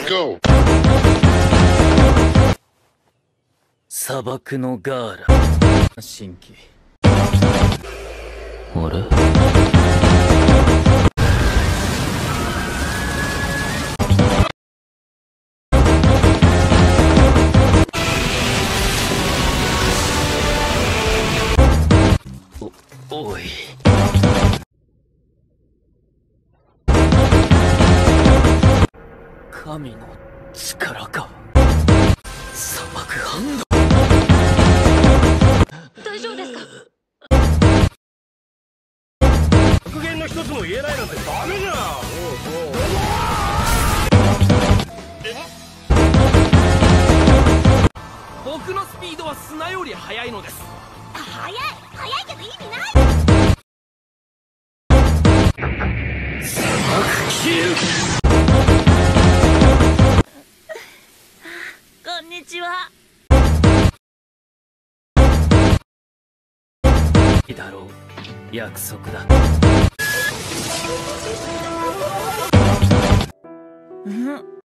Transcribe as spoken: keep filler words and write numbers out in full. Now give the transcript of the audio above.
Go! 砂漠のガーラ新規あれお、おい神の力か砂漠ハンド大丈夫ですか？ 格言の一つも言えないなんてダメじゃん。 僕のスピードは砂より速いのです。 速い速いけど意味ない。 砂漠キルこんにちは。 いいだろう約束だ。 うん